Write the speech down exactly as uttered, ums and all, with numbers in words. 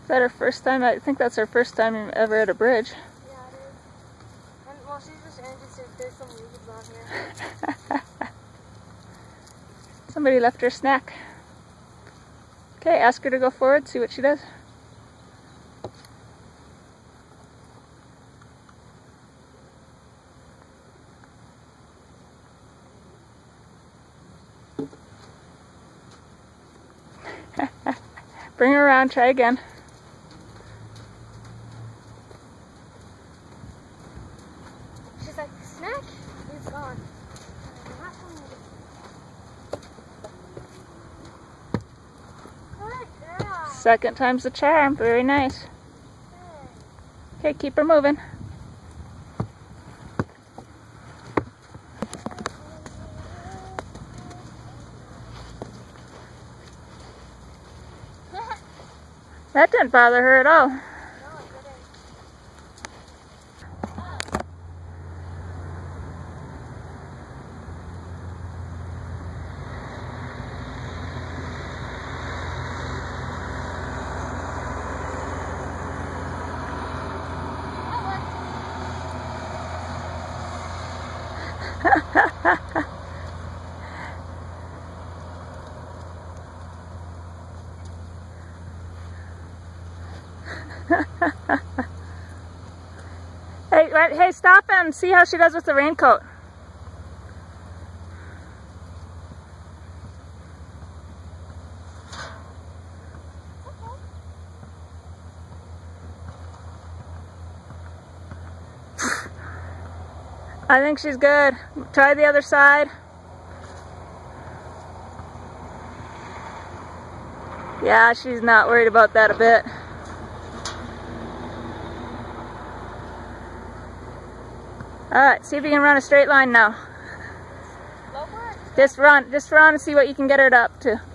Is that her first time? I think that's her first time ever at a bridge. Yeah, it is. And, well, she's just interested if there's some leaves on here. Somebody left her snack. Okay, ask her to go forward, see what she does. Bring her around, try again. She's like, snack? It's gone. Good girl. Second time's the charm, very nice. Okay, keep her moving. That didn't bother her at all. No, it didn't. Hey, wait, hey, stop and see how she does with the raincoat. I think she's good. Try the other side. Yeah, she's not worried about that a bit. Alright, see if you can run a straight line now. Go for it. Just run, just run and see what you can get her up to.